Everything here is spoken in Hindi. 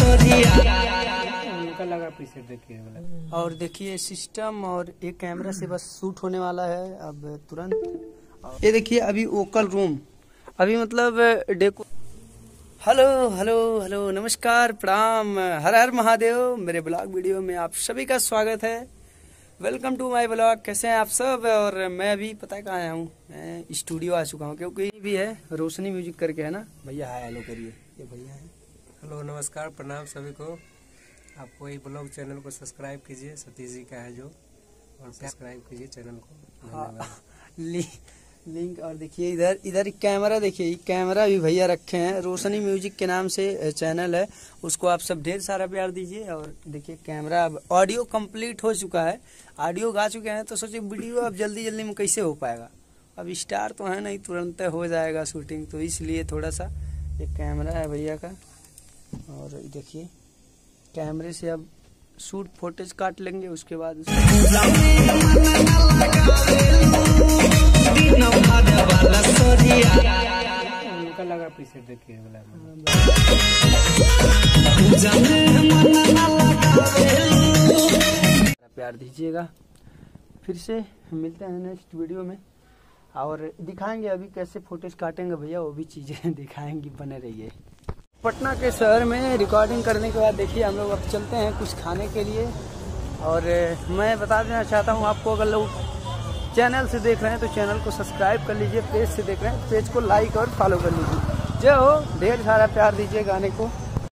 लगा पीछे देखिए। और देखिए सिस्टम और एक कैमरा से बस शूट होने वाला है अब तुरंत। ये देखिए अभी वोकल रूम अभी मतलब डेको। हेलो हेलो हेलो नमस्कार प्रणाम हर हर महादेव। मेरे ब्लॉग वीडियो में आप सभी का स्वागत है। Welcome to my blog. कैसे हैं आप सब। और मैं अभी पता है कहाँ आया हूँ, मैं स्टूडियो आ चुका हूँ क्योंकि भी है रोशनी म्यूजिक करके है ना भैया। हाय हेलो करिए, ये भैया है। हेलो नमस्कार प्रणाम सभी को। आपको ये ब्लॉग चैनल को सब्सक्राइब कीजिए, सतीश जी का है जो, और सब्सक्राइब कीजिए चैनल को। हाँ लिंक। और देखिए इधर इधर कैमरा, देखिए कैमरा भी भैया रखे हैं। रोशनी म्यूजिक के नाम से चैनल है, उसको आप सब ढेर सारा प्यार दीजिए। और देखिए कैमरा अब ऑडियो कंप्लीट हो चुका है, ऑडियो गा चुके हैं, तो सोचिए वीडियो अब जल्दी जल्दी में कैसे हो पाएगा। अब स्टार तो है नहीं, तुरंत हो जाएगा शूटिंग, तो इसलिए थोड़ा सा ये कैमरा है भैया का। और देखिए कैमरे से अब शूट फुटेज काट लेंगे, उसके बाद लगा पीछे देखिए। प्यार दीजिएगा। फिर से मिलते हैं नेक्स्ट वीडियो में और दिखाएंगे अभी कैसे फुटेज काटेंगे भैया, वो भी चीजें दिखाएंगे, बने रहिए। पटना के शहर में रिकॉर्डिंग करने के बाद देखिए हम लोग अब चलते हैं कुछ खाने के लिए। और मैं बता देना चाहता हूं आपको, अगर लोग चैनल से देख रहे हैं तो चैनल को सब्सक्राइब कर लीजिए, पेज से देख रहे हैं पेज को लाइक और फॉलो कर लीजिए। जय हो, ढेर सारा प्यार दीजिए गाने को।